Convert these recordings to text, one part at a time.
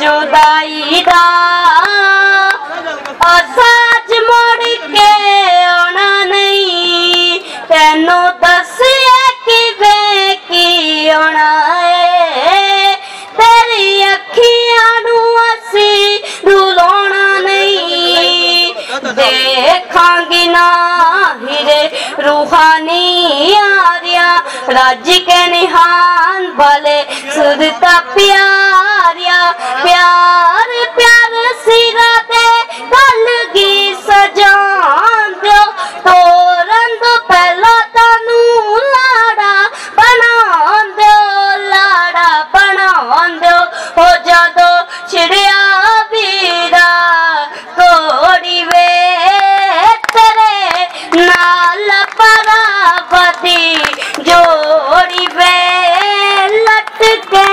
जुदाई दा असाज मुड़ के आना नहीं तेनू दसिया किवें की आना है तेरी अखियां नू असी रुलाना नहीं देखांगी ना हिरे रूहानी आरिया राज के निहान भले सुरता प्यारिया प्यार प्यार सिरा दे गलगी सजान दो तोरन तो पहला तनू लाड़ा बना दो हो जादो चिड़िया बीरा कोड़ी वे तेरे नाल परावती जोड़ी वे लटके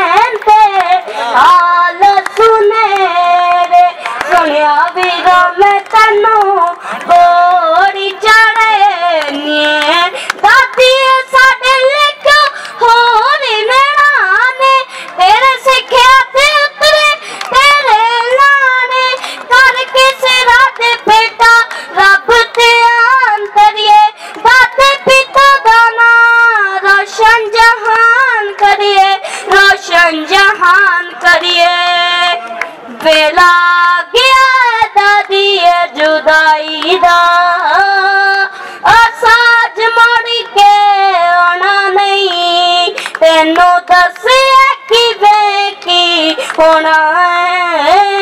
हाल सुने रे सुनिया बीरा मैं तनू गोड़ी चढ़े निये दादी साडे लेके होरी नैणाने तेरे सिखिया ते उतरे तेरे लाने करके सिरा दे बेटा रब ते आन करिए दाते पिता दाना रोशन जहान करिए रोशन जहान करिए बेला गया दादी जुदाई दा असाज मुड़ के आना नहीं तेनू दसिया किवें की होना है।